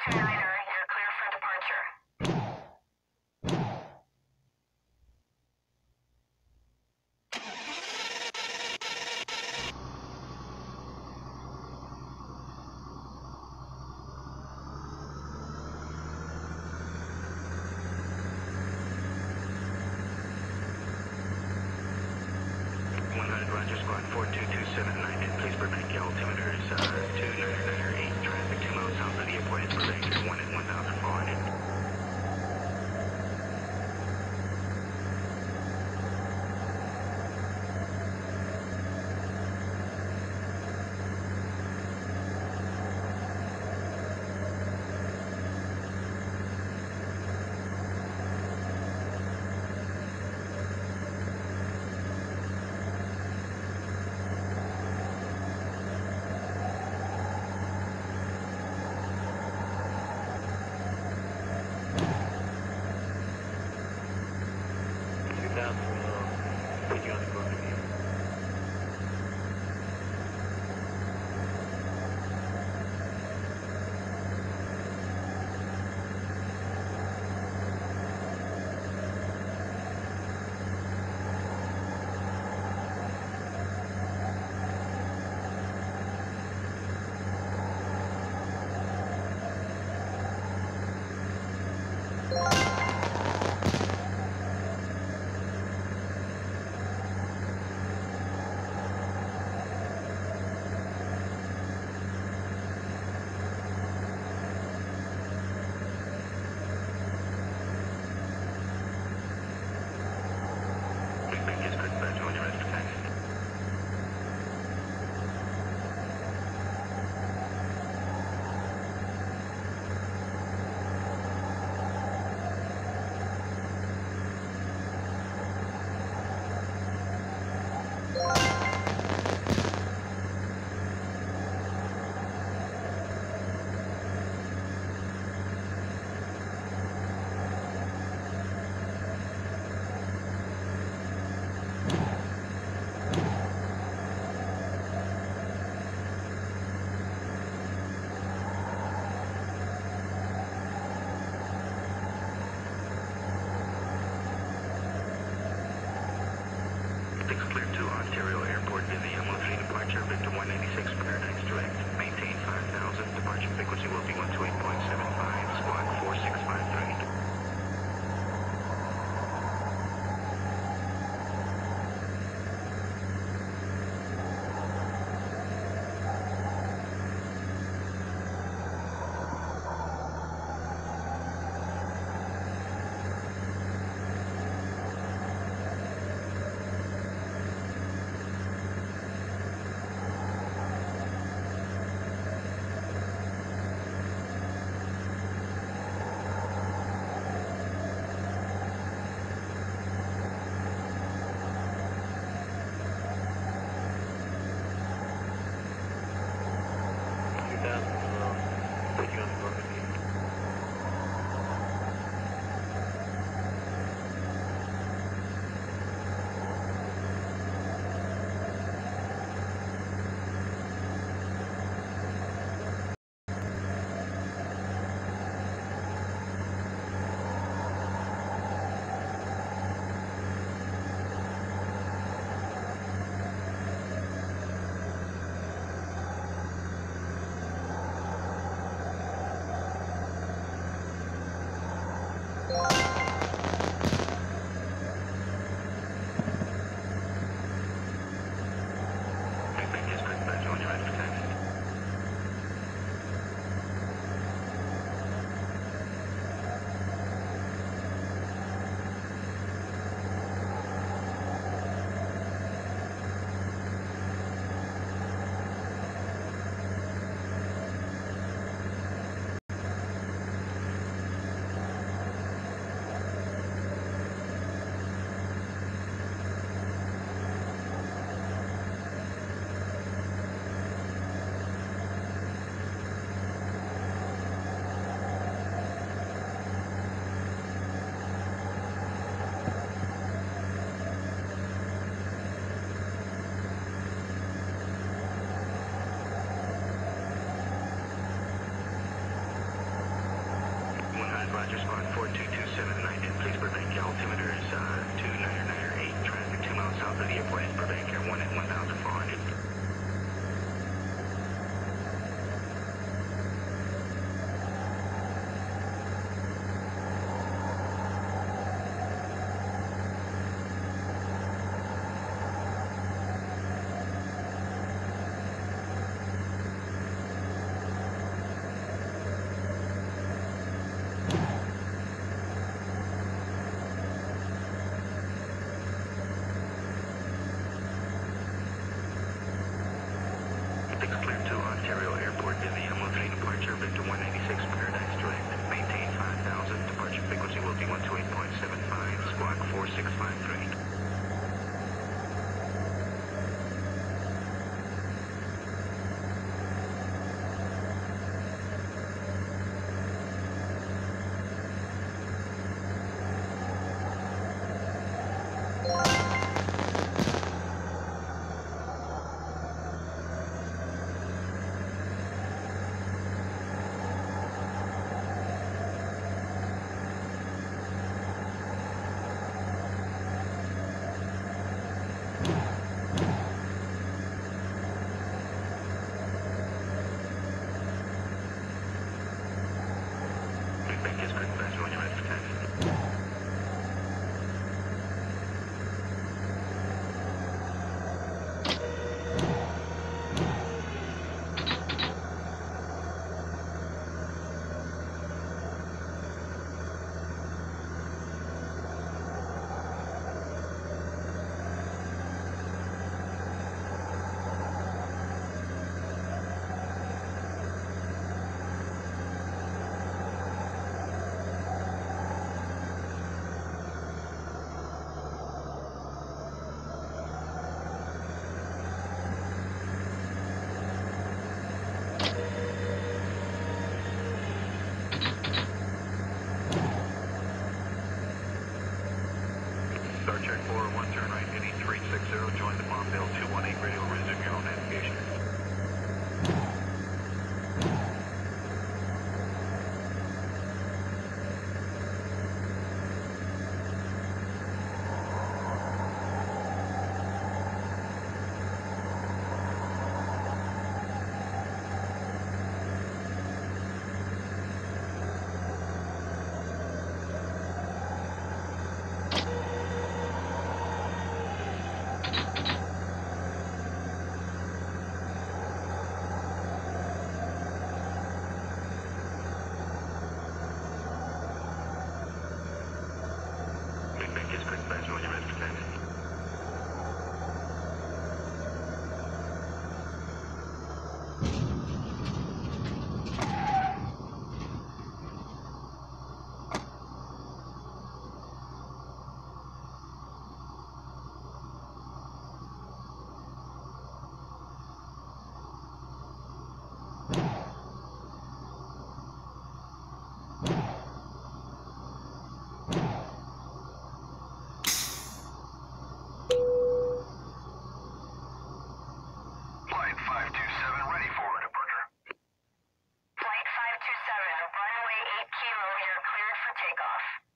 You're clear for departure. Roger, squad 42279, please prevent your altimeters 2998, traffic 2 miles south of the airport is prevented 1 at 1400. Put you on the ground again. Clear to Ontario Airport via the M13 departure, Victor 196 Paradise Direct. Maintain 5000, departure frequency will be 128.75, squawk 4653. Put you on the ground again. departure squad 42279, and please Burbank altimeter is 2998, traffic 2 miles south of the airport in Burbank, Air 1 at 1,400. Clear to Ontario Airport in the M03 departure, Victor 196 Paradise Direct. Maintain 5,000. Departure frequency will be 128.75, squawk 4653. Feedback is quick, fast, when you're ready for taxi. Star Trek 401, turn right, heading 360, join the Bombville 218 radio, resume your own navigation. Feedback is quick, fast, when you're ready for taxi. Flight 527, ready for departure. Flight 527, runway 8 kilo, you're cleared for takeoff.